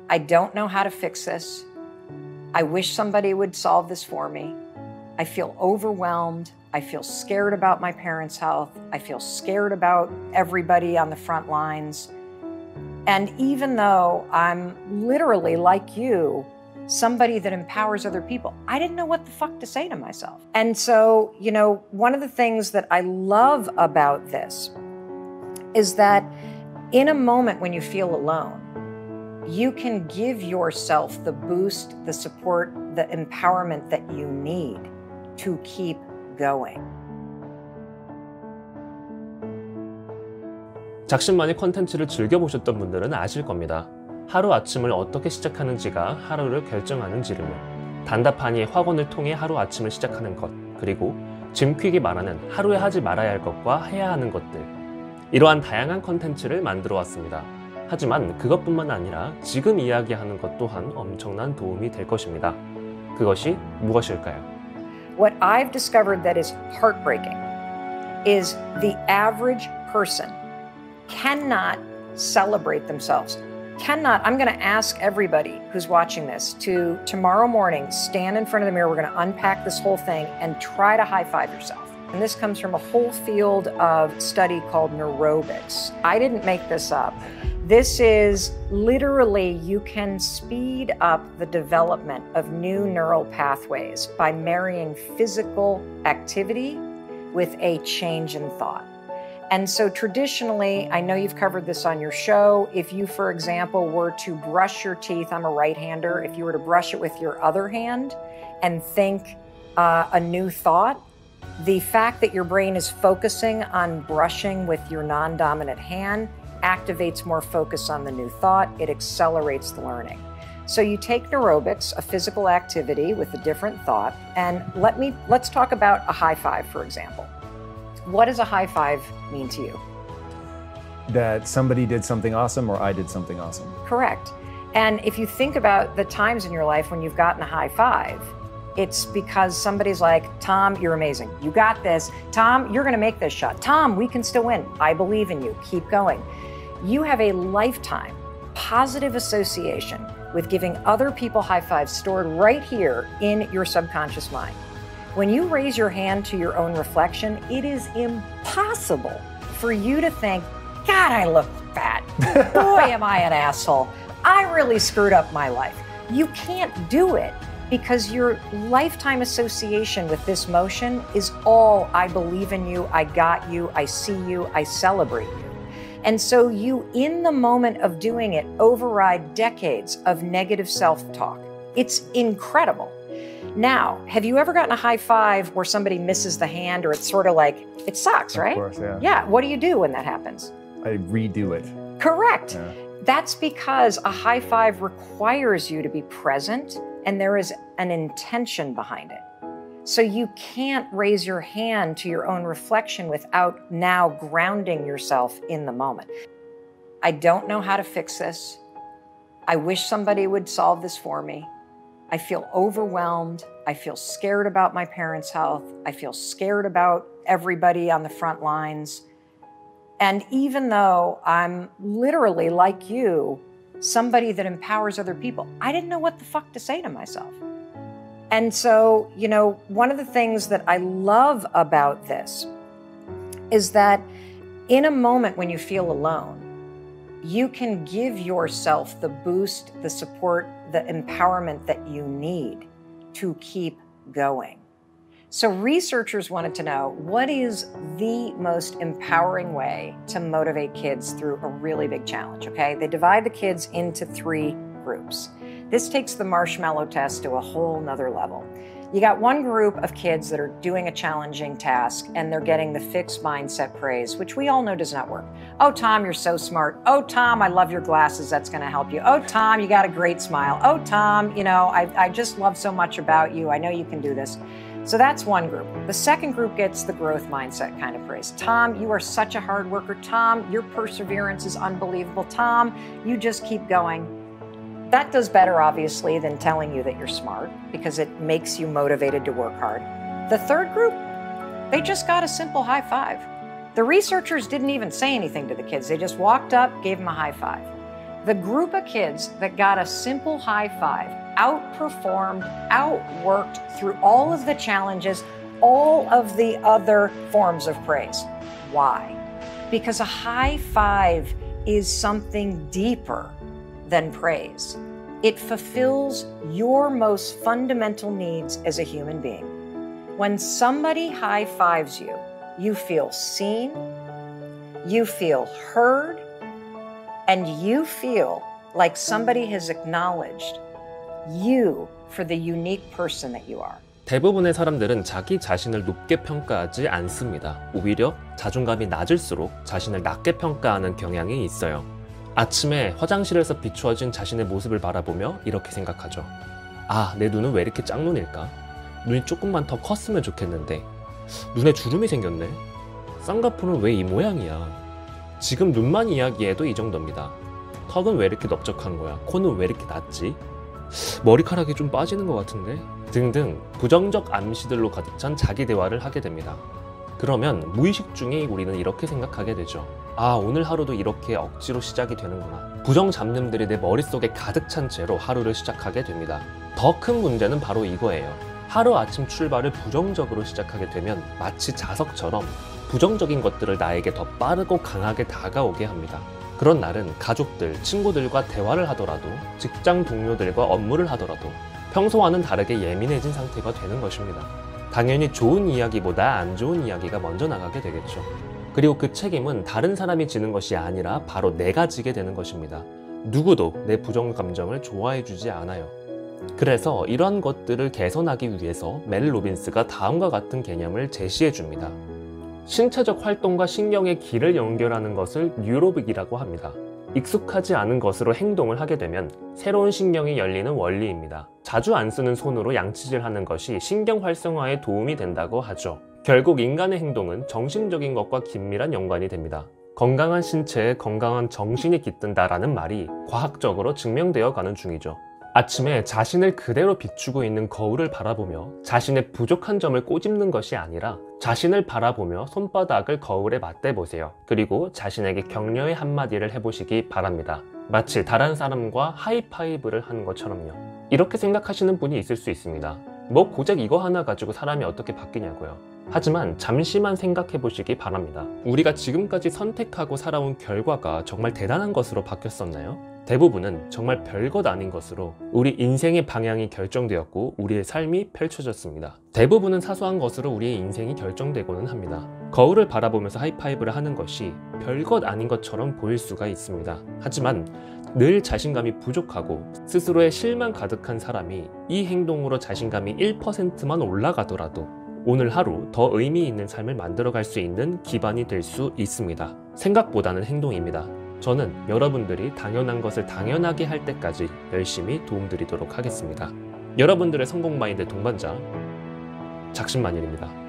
I don't know how to fix this. I wish somebody would solve this for me. I feel overwhelmed. I feel scared about my parents' health. I feel scared about everybody on the front lines. And even though I'm literally, like you, somebody that empowers other people, I didn't know what the fuck to say to myself. And so, you know, one of the things that I love about this is that in a moment when you feel alone, you can give yourself the boost, the support, the empowerment that you need to keep going. 작심만이 콘텐츠를 즐겨보셨던 분들은 아실 겁니다. 하루 아침을 어떻게 시작하는지가 하루를 결정하는 지름을, 단답하니 학원을 통해 하루 아침을 시작하는 것, 그리고 짐 퀵이 말하는 하루에 하지 말아야 할 것과 해야 하는 것들, 이러한 다양한 콘텐츠를 만들어 왔습니다. 하지만 그것뿐만 아니라 지금 이야기하는 것 또한 엄청난 도움이 될 것입니다. 그것이 무엇일까요? What I've discovered that is heartbreaking is the average person cannot celebrate themselves. I'm going to ask everybody who's watching this to tomorrow morning stand in front of the mirror. We're going to unpack this whole thing and try to high five yourself. And this comes from a whole field of study called neurobics. I didn't make this up. This is literally, you can speed up the development of new neural pathways by marrying physical activity with a change in thought. And so traditionally, I know you've covered this on your show, if you, for example, were to brush your teeth, I'm a right-hander, if you were to brush it with your other hand and think a new thought, the fact that your brain is focusing on brushing with your non-dominant hand activates more focus on the new thought. It accelerates the learning. So you take neurobics, a physical activity with a different thought, and let's talk about a high five, for example. What does a high five mean to you? That somebody did something awesome or I did something awesome. Correct. And if you think about the times in your life when you've gotten a high five, it's because somebody's like, Tom, you're amazing. You got this. Tom, you're going to make this shot. Tom, we can still win. I believe in you. Keep going. You have a lifetime positive association with giving other people high fives stored right here in your subconscious mind. When you raise your hand to your own reflection, it is impossible for you to think, God, I look fat. Boy, am I an asshole. I really screwed up my life. You can't do it because your lifetime association with this motion is all, I believe in you, I got you, I see you, I celebrate you. And so you, in the moment of doing it, override decades of negative self-talk. It's incredible. Now, have you ever gotten a high five where somebody misses the hand or it's sort of like, it sucks, right? Of course, yeah. Yeah, what do you do when that happens? I redo it. Correct. Yeah. That's because a high five requires you to be present and there is an intention behind it. So you can't raise your hand to your own reflection without now grounding yourself in the moment. I don't know how to fix this. I wish somebody would solve this for me. I feel overwhelmed. I feel scared about my parents' health. I feel scared about everybody on the front lines. And even though I'm literally, like you, somebody that empowers other people, I didn't know what the fuck to say to myself. And so, you know, one of the things that I love about this is that in a moment when you feel alone, you can give yourself the boost, the support, the empowerment that you need to keep going. So researchers wanted to know, what is the most empowering way to motivate kids through a really big challenge, okay? They divide the kids into 3 groups. This takes the marshmallow test to a whole nother level. You got one group of kids that are doing a challenging task and they're getting the fixed mindset praise, which we all know does not work. Oh, Tom, you're so smart. Oh, Tom, I love your glasses. That's going to help you. Oh, Tom, you got a great smile. Oh, Tom, you know, I just love so much about you. I know you can do this. So that's one group. The second group gets the growth mindset kind of praise. Tom, you are such a hard worker. Tom, your perseverance is unbelievable. Tom, you just keep going. That does better, obviously, than telling you that you're smart because it makes you motivated to work hard. The third group, they just got a simple high five. The researchers didn't even say anything to the kids. They just walked up, gave them a high five. The group of kids that got a simple high five outperformed, outworked through all of the challenges, all of the other forms of praise. Why? Because a high five is something deeper than praise. It fulfills your most fundamental needs as a human being. When somebody high fives you, you feel seen, you feel heard, and you feel like somebody has acknowledged you for the unique person that you are. 대부분의 사람들은 자기 자신을 높게 평가하지 않습니다. 오히려 자존감이 낮을수록 자신을 낮게 평가하는 경향이 있어요. 아침에 화장실에서 비추어진 자신의 모습을 바라보며 이렇게 생각하죠. 아, 내 눈은 왜 이렇게 짝눈일까? 눈이 조금만 더 컸으면 좋겠는데 눈에 주름이 생겼네? 쌍꺼풀은 왜 이 모양이야? 지금 눈만 이야기해도 이 정도입니다. 턱은 왜 이렇게 넓적한 거야? 코는 왜 이렇게 낮지? 머리카락이 좀 빠지는 것 같은데? 등등 부정적 암시들로 가득 찬 자기 대화를 하게 됩니다. 그러면 무의식 중에 우리는 이렇게 생각하게 되죠. 아, 오늘 하루도 이렇게 억지로 시작이 되는구나. 부정 잡념들이 내 머릿속에 가득 찬 채로 하루를 시작하게 됩니다. 더 큰 문제는 바로 이거예요. 하루 아침 출발을 부정적으로 시작하게 되면 마치 자석처럼 부정적인 것들을 나에게 더 빠르고 강하게 다가오게 합니다. 그런 날은 가족들, 친구들과 대화를 하더라도, 직장 동료들과 업무를 하더라도 평소와는 다르게 예민해진 상태가 되는 것입니다. 당연히 좋은 이야기보다 안 좋은 이야기가 먼저 나가게 되겠죠. 그리고 그 책임은 다른 사람이 지는 것이 아니라 바로 내가 지게 되는 것입니다. 누구도 내 부정 감정을 좋아해주지 않아요. 그래서 이러한 것들을 개선하기 위해서 멜 로빈스가 다음과 같은 개념을 제시해줍니다. 신체적 활동과 신경의 길을 연결하는 것을 뉴로빅이라고 합니다. 익숙하지 않은 것으로 행동을 하게 되면 새로운 신경이 열리는 원리입니다. 자주 안 쓰는 손으로 양치질하는 것이 신경 활성화에 도움이 된다고 하죠. 결국 인간의 행동은 정신적인 것과 긴밀한 연관이 됩니다. 건강한 신체에 건강한 정신이 깃든다라는 말이 과학적으로 증명되어 가는 중이죠. 아침에 자신을 그대로 비추고 있는 거울을 바라보며 자신의 부족한 점을 꼬집는 것이 아니라 자신을 바라보며 손바닥을 거울에 맞대보세요. 그리고 자신에게 격려의 한마디를 해보시기 바랍니다. 마치 다른 사람과 하이파이브를 하는 것처럼요. 이렇게 생각하시는 분이 있을 수 있습니다. 뭐 고작 이거 하나 가지고 사람이 어떻게 바뀌냐고요. 하지만 잠시만 생각해 보시기 바랍니다. 우리가 지금까지 선택하고 살아온 결과가 정말 대단한 것으로 바뀌었었나요? 대부분은 정말 별것 아닌 것으로 우리 인생의 방향이 결정되었고 우리의 삶이 펼쳐졌습니다. 대부분은 사소한 것으로 우리의 인생이 결정되고는 합니다. 거울을 바라보면서 하이파이브를 하는 것이 별것 아닌 것처럼 보일 수가 있습니다. 하지만 늘 자신감이 부족하고 스스로의 실망 가득한 사람이 이 행동으로 자신감이 1%만 올라가더라도 오늘 하루 더 의미 있는 삶을 만들어갈 수 있는 기반이 될 수 있습니다. 생각보다는 행동입니다. 저는 여러분들이 당연한 것을 당연하게 할 때까지 열심히 도움드리도록 하겠습니다. 여러분들의 성공 마인드 동반자 작심만일입니다.